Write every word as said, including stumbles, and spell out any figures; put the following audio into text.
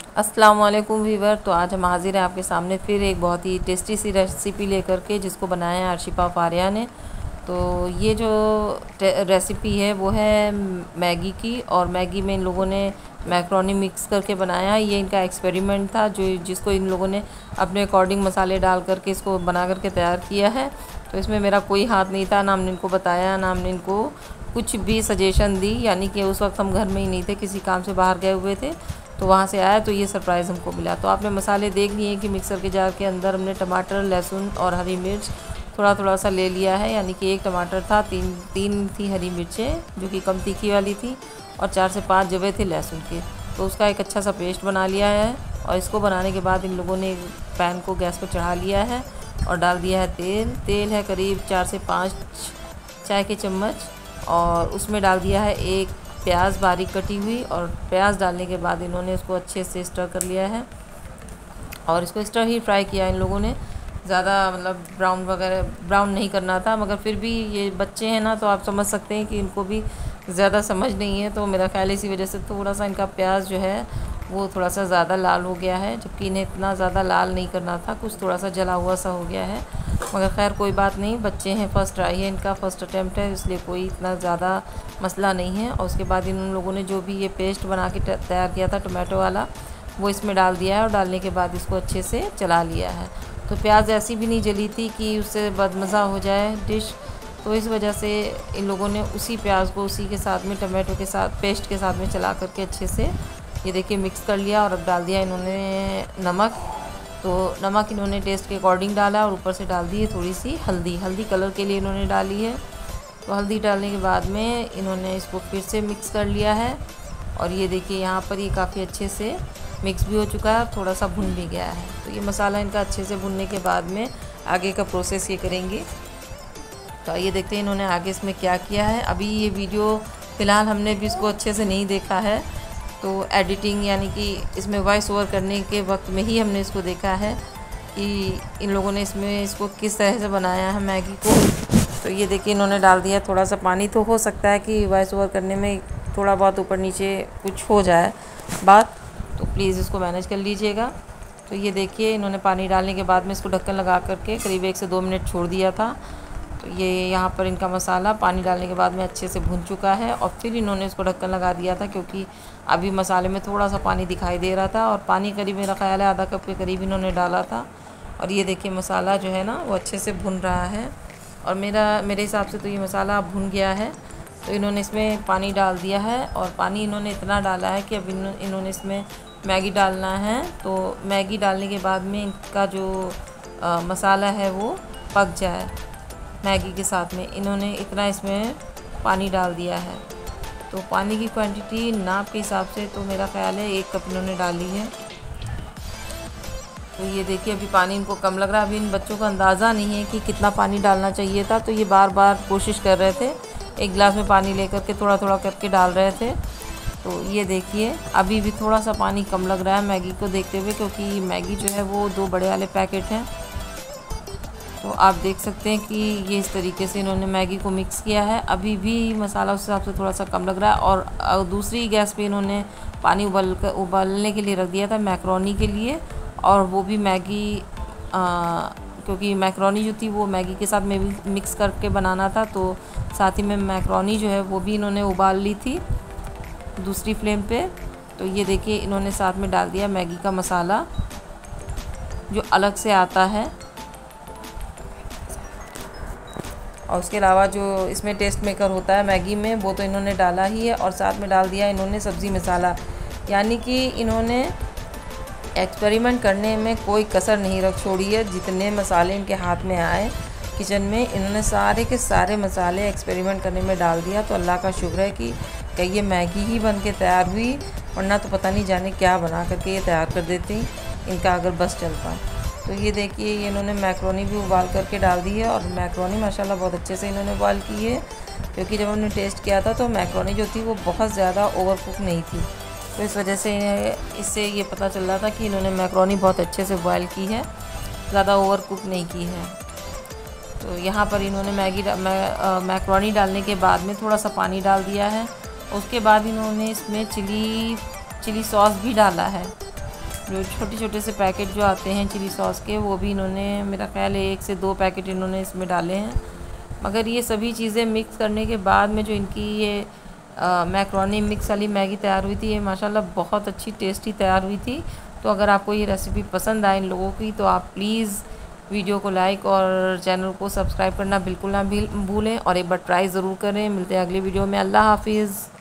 अस्सलाम वालेकुम वीवर। तो आज हम हाजिर हैं आपके सामने फिर एक बहुत ही टेस्टी सी रेसिपी लेकर के, जिसको बनाया है अर्शिफा फारिया ने। तो ये जो रेसिपी है वो है मैगी की, और मैगी में इन लोगों ने मैक्रोनी मिक्स करके बनाया है। ये इनका एक्सपेरिमेंट था जो जिसको इन लोगों ने अपने अकॉर्डिंग मसाले डाल करके इसको बना करके तैयार किया है। तो इसमें मेरा कोई हाथ नहीं था, ना हमने इनको बताया, ना हमने इनको कुछ भी सजेशन दी, यानी कि उस वक्त हम घर में ही नहीं थे, किसी काम से बाहर गए हुए थे। तो वहाँ से आया तो ये सरप्राइज़ हमको मिला। तो आपने मसाले देख लिए कि मिक्सर के जार के अंदर हमने टमाटर, लहसुन और हरी मिर्च थोड़ा थोड़ा सा ले लिया है, यानी कि एक टमाटर था, तीन तीन थी हरी मिर्चें जो कि कम तीखी वाली थी, और चार से पाँच जवे थे लहसुन के। तो उसका एक अच्छा सा पेस्ट बना लिया है। और इसको बनाने के बाद इन लोगों ने पैन को गैस पर चढ़ा लिया है और डाल दिया है तेल। तेल है करीब चार से पाँच चाय के चम्मच, और उसमें डाल दिया है एक प्याज बारीक कटी हुई। और प्याज डालने के बाद इन्होंने इसको अच्छे से स्टर कर लिया है, और इसको स्टर ही फ्राई किया इन लोगों ने। ज़्यादा मतलब ब्राउन वगैरह ब्राउन नहीं करना था, मगर फिर भी ये बच्चे हैं ना, तो आप समझ सकते हैं कि इनको भी ज़्यादा समझ नहीं है। तो मेरा ख्याल इसी वजह से थोड़ा सा इनका प्याज जो है वो थोड़ा सा ज़्यादा लाल हो गया है, जबकि इन्हें इतना ज़्यादा लाल नहीं करना था, कुछ थोड़ा सा जला हुआ सा हो गया है। मगर खैर कोई बात नहीं, बच्चे हैं, फ़र्स्ट ट्राई है इनका, फ़र्स्ट अटैम्प्ट है, इसलिए कोई इतना ज़्यादा मसला नहीं है। और उसके बाद इन लोगों ने जो भी ये पेस्ट बना के तैयार किया था टोमेटो वाला, वो इसमें डाल दिया है, और डालने के बाद इसको अच्छे से चला लिया है। तो प्याज ऐसी भी नहीं जली थी कि उससे बदमज़ा हो जाए डिश, तो इस वजह से इन लोगों ने उसी प्याज को उसी के साथ में टमाटो के साथ पेस्ट के साथ में चला करके अच्छे से ये देखिए मिक्स कर लिया। और अब डाल दिया इन्होंने नमक। तो नमक इन्होंने टेस्ट के अकॉर्डिंग डाला, और ऊपर से डाल दी है थोड़ी सी हल्दी, हल्दी कलर के लिए इन्होंने डाली है। तो हल्दी डालने के बाद में इन्होंने इसको फिर से मिक्स कर लिया है, और ये देखिए यहाँ पर ये काफ़ी अच्छे से मिक्स भी हो चुका है और थोड़ा सा भुन भी गया है। तो ये मसाला इनका अच्छे से भुनने के बाद में आगे का प्रोसेस ये करेंगे। तो ये देखते हैं इन्होंने आगे इसमें क्या किया है। अभी ये वीडियो फ़िलहाल हमने भी इसको अच्छे से नहीं देखा है, तो एडिटिंग यानी कि इसमें वॉइस ओवर करने के वक्त में ही हमने इसको देखा है कि इन लोगों ने इसमें इसको किस तरह से बनाया है मैगी को। तो ये देखिए इन्होंने डाल दिया थोड़ा सा पानी। तो हो सकता है कि वॉइस ओवर करने में थोड़ा बहुत ऊपर नीचे कुछ हो जाए बात, तो प्लीज़ इसको मैनेज कर लीजिएगा। तो ये देखिए इन्होंने पानी डालने के बाद में इसको ढक्कन लगा करके करीब एक से दो मिनट छोड़ दिया था। तो ये यहाँ पर इनका मसाला पानी डालने के बाद में अच्छे से भुन चुका है, और फिर इन्होंने इसको ढक्कन लगा दिया था, क्योंकि अभी मसाले में थोड़ा सा पानी दिखाई दे रहा था, और पानी करीब मेरा ख्याल है आधा कप के करीब इन्होंने डाला था। और ये देखिए मसाला जो है ना वो अच्छे से भुन रहा है, और मेरा मेरे हिसाब से तो ये मसाला भुन गया है। तो इन्होंने इसमें पानी डाल दिया है, और पानी इन्होंने इतना डाला है कि अब इन्होंने इसमें मैगी डालना है। तो मैगी डालने के बाद में इनका जो आ, मसाला है वो पक जाए मैगी के साथ में, इन्होंने इतना इसमें पानी डाल दिया है। तो पानी की क्वांटिटी नाप के हिसाब से तो मेरा ख्याल है एक कप इन्होंने डाली है। तो ये देखिए अभी पानी इनको कम लग रहा है। अभी इन बच्चों को अंदाज़ा नहीं है कि कितना पानी डालना चाहिए था, तो ये बार बार कोशिश कर रहे थे, एक गिलास में पानी लेकर के थोड़ा थोड़ा करके डाल रहे थे। तो ये देखिए अभी भी थोड़ा सा पानी कम लग रहा है मैगी को देखते हुए, क्योंकि मैगी जो है वो दो बड़े वाले पैकेट हैं। तो आप देख सकते हैं कि ये इस तरीके से इन्होंने मैगी को मिक्स किया है। अभी भी मसाला उस हिसाब से थोड़ा सा कम लग रहा है, और दूसरी गैस पे इन्होंने पानी उबल कर उबालने के लिए रख दिया था मैक्रोनी के लिए, और वो भी मैगी आ, क्योंकि मैक्रोनी जो थी वो मैगी के साथ में भी मिक्स करके बनाना था, तो साथ ही में मैक्रोनी जो है वो भी इन्होंने उबाल ली थी दूसरी फ्लेम पे। तो ये देखिए इन्होंने साथ में डाल दिया मैगी का मसाला जो अलग से आता है, और उसके अलावा जो इसमें टेस्ट मेकर होता है मैगी में वो तो इन्होंने डाला ही है, और साथ में डाल दिया इन्होंने सब्ज़ी मसाला। यानी कि इन्होंने एक्सपेरिमेंट करने में कोई कसर नहीं रख छोड़ी है। जितने मसाले इनके हाथ में आए किचन में, इन्होंने सारे के सारे मसाले एक्सपेरिमेंट करने में डाल दिया। तो अल्लाह का शुक्र है कि कहीं ये मैगी ही बन के तैयार हुई, वरना तो पता नहीं जाने क्या बना करके ये तैयार कर देती इनका अगर बस चलता। तो ये देखिए ये इन्होंने मैक्रोनी भी उबाल करके डाल दी है, और मैक्रोनी माशाल्लाह बहुत अच्छे से इन्होंने उबाल की है, क्योंकि जब हमने टेस्ट किया था तो मैक्रोनी जो थी वो बहुत ज़्यादा ओवर कुक नहीं थी। तो इस वजह से इससे ये पता चल रहा था कि इन्होंने मैक्रोनी बहुत अच्छे से बॉयल की है, ज़्यादा ओवर कुक नहीं की है। तो यहाँ पर इन्होंने मैगी मैक्रोनी डालने के बाद में थोड़ा सा पानी डाल दिया है। उसके बाद इन्होंने इसमें चिली चिली सॉस भी डाला है। जो छोटे छोटे से पैकेट जो आते हैं चिली सॉस के, वो भी इन्होंने मेरा ख्याल है एक से दो पैकेट इन्होंने इसमें डाले हैं। मगर ये सभी चीज़ें मिक्स करने के बाद में जो इनकी ये मैक्रोनी मिक्स वाली मैगी तैयार हुई थी, ये माशाल्लाह बहुत अच्छी टेस्टी तैयार हुई थी। तो अगर आपको ये रेसिपी पसंद आए इन लोगों की तो आप प्लीज़ वीडियो को लाइक और चैनल को सब्सक्राइब करना बिल्कुल ना भूलें और एक बार ट्राई ज़रूर करें। मिलते हैं अगली वीडियो में। अल्लाह हाफिज़।